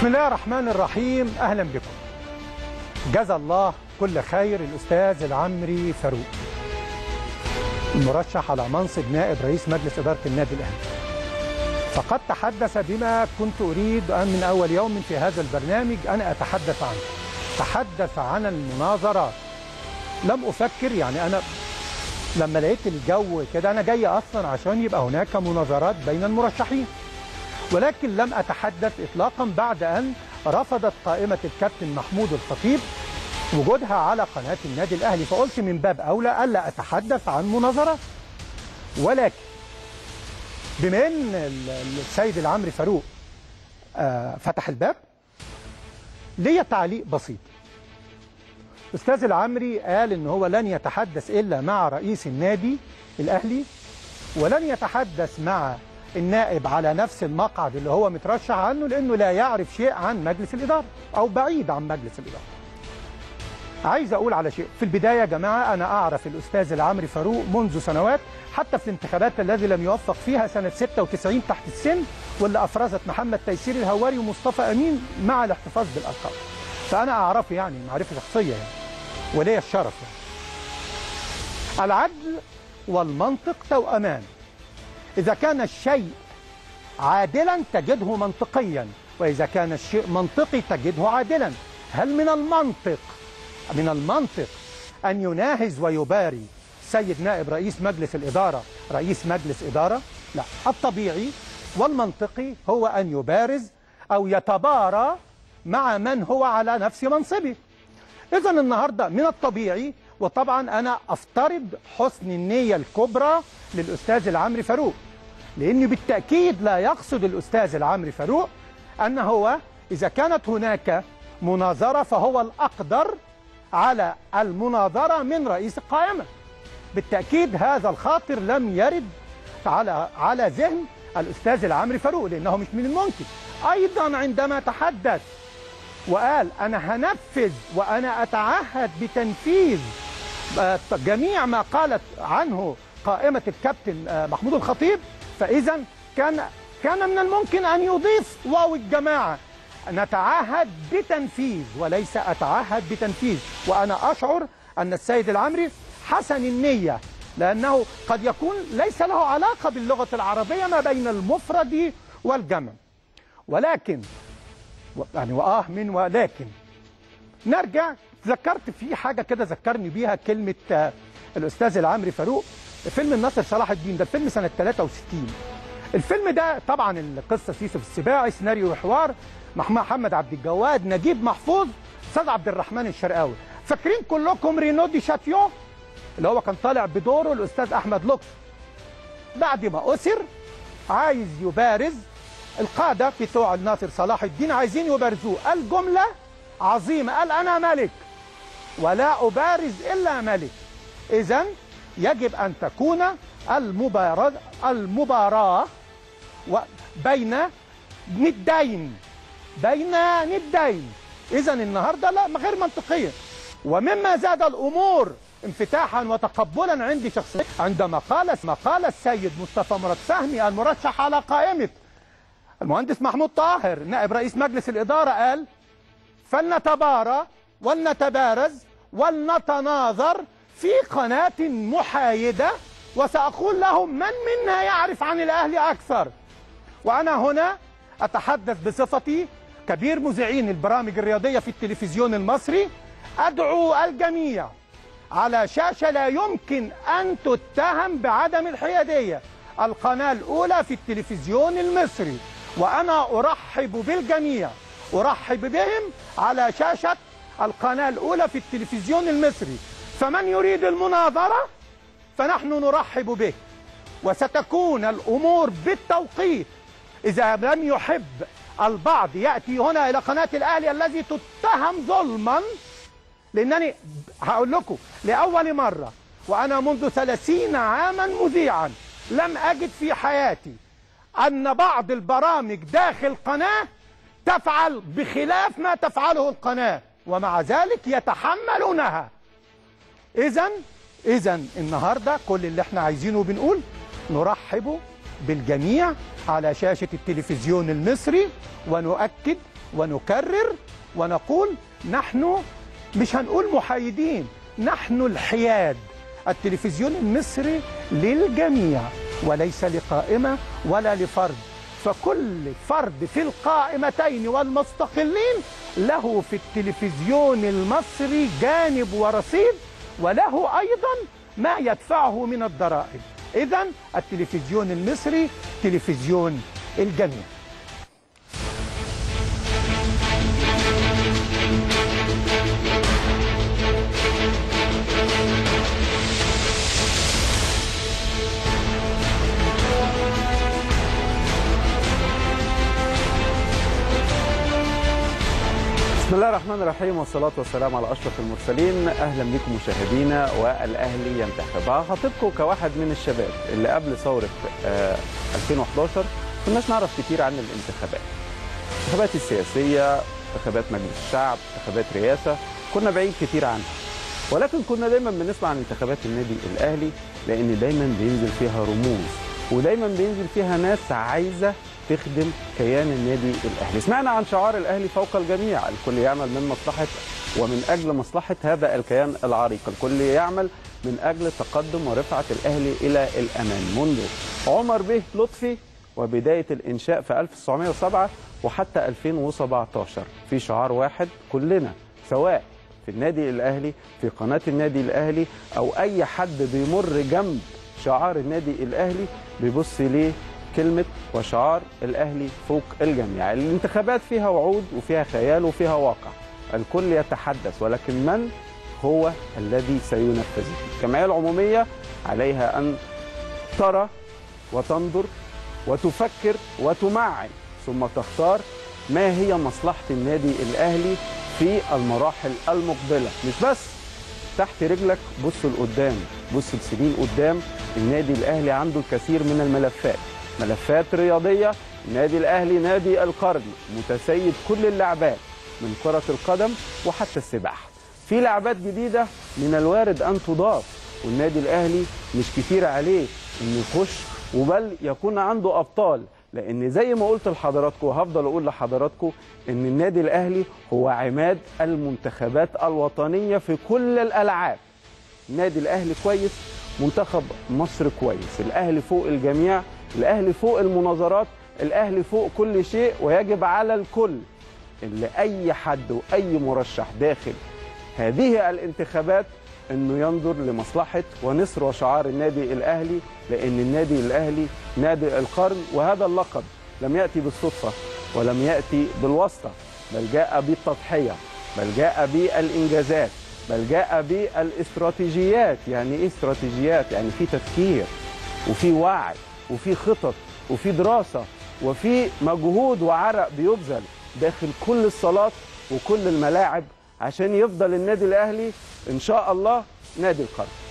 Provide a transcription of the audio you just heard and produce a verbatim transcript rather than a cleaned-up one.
الله الرحمن الرحيم. أهلا بكم. جزا الله كل خير الأستاذ العمري فاروق المرشح على منصب نائب رئيس مجلس إدارة النادي الأهلي، فقد تحدث بما كنت أريد أن من أول يوم في هذا البرنامج أنا أتحدث عنه. تحدث عن المناظرات. لم أفكر، يعني أنا لما لقيت الجو كده أنا جاي أصلا عشان يبقى هناك مناظرات بين المرشحين، ولكن لم أتحدث إطلاقا بعد أن رفضت قائمة الكابتن محمود الخطيب وجودها على قناة النادي الأهلي، فقلت من باب أولى ألا أتحدث عن مناظرات. ولكن بما أن السيد العمري فاروق فتح الباب، لي تعليق بسيط. الأستاذ العمري قال إن هو لن يتحدث إلا مع رئيس النادي الأهلي، ولن يتحدث مع النائب على نفس المقعد اللي هو مترشح عنه، لأنه لا يعرف شيء عن مجلس الإدارة أو بعيد عن مجلس الإدارة. عايز أقول على شيء في البداية يا جماعة، أنا أعرف الأستاذ العمري فاروق منذ سنوات، حتى في الانتخابات الذي لم يوفق فيها سنة ستة وتسعين تحت السن، واللي أفرزت محمد تيسير الهواري ومصطفى أمين مع الاحتفاظ بالألقاب. فأنا أعرفه يعني معرفة شخصية يعني، ولي الشرف يعني. العدل والمنطق توأمان. إذا كان الشيء عادلا تجده منطقيا، وإذا كان الشيء منطقي تجده عادلا. هل من المنطق من المنطق أن يناهز ويباري سيد نائب رئيس مجلس الإدارة رئيس مجلس إدارة؟ لا، الطبيعي والمنطقي هو أن يبارز أو يتبارى مع من هو على نفس منصبه. إذن النهاردة من الطبيعي، وطبعا أنا أفترض حسن النية الكبرى للأستاذ العمري فاروق، لأنه بالتأكيد لا يقصد الأستاذ العمري فاروق أن هو إذا كانت هناك مناظرة فهو الأقدر على المناظرة من رئيس القائمة. بالتأكيد هذا الخاطر لم يرد على على ذهن الأستاذ العمري فاروق، لأنه مش من الممكن. أيضا عندما تحدث وقال أنا هنفذ وأنا أتعهد بتنفيذ جميع ما قالت عنه قائمة الكابتن محمود الخطيب، فإذا كان كان من الممكن أن يضيف واو الجماعة، نتعهد بتنفيذ وليس أتعهد بتنفيذ. وأنا أشعر أن السيد العمري حسن النية، لأنه قد يكون ليس له علاقة باللغة العربية ما بين المفرد والجمع. ولكن يعني وآه من ولكن نرجع. ذكرت في حاجة كده ذكرني بيها كلمة الأستاذ العمري فاروق، فيلم الناصر صلاح الدين، ده الفيلم سنة ثلاثة وستين. الفيلم ده طبعا القصة يوسف السباعي، سيناريو وحوار محمد عبد الجواد، نجيب محفوظ، أستاذ عبد الرحمن الشرقاوي. فاكرين كلكم رينو دي شاتيو اللي هو كان طالع بدوره الأستاذ أحمد لطفي؟ بعد ما أسر عايز يبارز القادة بتوع الناصر صلاح الدين، عايزين يبارزوه. قال جملة عظيمة، قال أنا ملك ولا أبارز إلا ملك. إذن يجب أن تكون المباراة المباراة بين ندين بين ندين. إذن النهارده لا غير منطقية. ومما زاد الأمور انفتاحا وتقبلا عندي شخصيا عندما قال ما قال السيد مصطفى مراد فهمي المرشح على قائمة المهندس محمود طاهر نائب رئيس مجلس الإدارة، قال فلنتبارى ولنتبارز ولنتناظر في قناة محايدة، وسأقول لهم من منا يعرف عن الأهلي أكثر. وأنا هنا أتحدث بصفتي كبير مذيعين البرامج الرياضية في التلفزيون المصري، أدعو الجميع على شاشة لا يمكن أن تتهم بعدم الحيادية، القناة الأولى في التلفزيون المصري، وأنا أرحب بالجميع، أرحب بهم على شاشة القناة الأولى في التلفزيون المصري. فمن يريد المناظرة فنحن نرحب به، وستكون الأمور بالتوقيت. إذا لم يحب البعض يأتي هنا إلى قناة الأهلي الذي تتهم ظلما، لأنني هقول لكم لأول مرة وأنا منذ ثلاثين عاما مذيعا لم أجد في حياتي أن بعض البرامج داخل قناة تفعل بخلاف ما تفعله القناة، ومع ذلك يتحملونها. إذن إذن النهاردة كل اللي احنا عايزينه بنقول نرحب بالجميع على شاشة التلفزيون المصري، ونؤكد ونكرر ونقول نحن مش هنقول محايدين، نحن الحياد. التلفزيون المصري للجميع وليس لقائمة ولا لفرد، فكل فرد في القائمتين والمستقلين له في التلفزيون المصري جانب ورصيد، وله أيضا ما يدفعه من الضرائب. إذن التلفزيون المصري تلفزيون الجميع. بسم الله الرحمن الرحيم، والصلاة والسلام على أشرف المرسلين. أهلا بكم مشاهدينا. والأهلي ينتخب. هخاطبكم كواحد من الشباب اللي قبل ثورة ألفين وأحد عشر كناش نعرف كتير عن الانتخابات، الانتخابات السياسية، انتخابات مجلس الشعب، انتخابات رئاسة، كنا بعيد كتير عنها، ولكن كنا دايما بنسمع عن انتخابات النادي الأهلي لأن دايما بينزل فيها رموز، ودايما بينزل فيها ناس عايزة تخدم كيان النادي الأهلي. سمعنا عن شعار الأهلي فوق الجميع، الكل يعمل من مصلحة ومن أجل مصلحة هذا الكيان العريق، الكل يعمل من أجل تقدم ورفعة الأهلي إلى الأمان منذ عمر بيه لطفي وبداية الإنشاء في ألف وتسعمائة وسبعة وحتى ألفين وسبعة عشر في شعار واحد كلنا، سواء في النادي الأهلي، في قناة النادي الأهلي، أو أي حد بيمر جنب شعار النادي الأهلي بيبص ليه كلمة وشعار الأهلي فوق الجميع. الانتخابات فيها وعود وفيها خيال وفيها واقع، الكل يتحدث، ولكن من هو الذي سينفذه؟ الجمعية العمومية عليها أن ترى وتنظر وتفكر وتمعن ثم تختار ما هي مصلحة النادي الأهلي في المراحل المقبلة. مش بس تحت رجلك، بص لقدام، بص لسنين قدام. النادي الأهلي عنده الكثير من الملفات، ملفات رياضية. النادي الأهلي نادي القرن، متسيد كل اللعبات من كرة القدم وحتى السباحة. في لعبات جديدة من الوارد أن تضاف، والنادي الأهلي مش كتير عليه إنه يخش وبل يكون عنده أبطال، لأن زي ما قلت لحضراتكم وهفضل أقول لحضراتكم إن النادي الأهلي هو عماد المنتخبات الوطنية في كل الألعاب. النادي الأهلي كويس، منتخب مصر كويس، الأهلي فوق الجميع، الأهلي فوق المناظرات، الأهلي فوق كل شيء، ويجب على الكل اللي أي حد وأي مرشح داخل هذه الانتخابات أنه ينظر لمصلحة ونصر وشعار النادي الأهلي، لأن النادي الأهلي نادي القرن، وهذا اللقب لم يأتي بالصدفة ولم يأتي بالواسطة، بل جاء بالتضحية، بل جاء بالإنجازات، بل جاء بالاستراتيجيات. يعني إيه استراتيجيات؟ يعني في تفكير وفي وعي وفي خطط وفي دراسة وفي مجهود وعرق بيبذل داخل كل الصالات وكل الملاعب عشان يفضل النادي الأهلي إن شاء الله نادي القرن.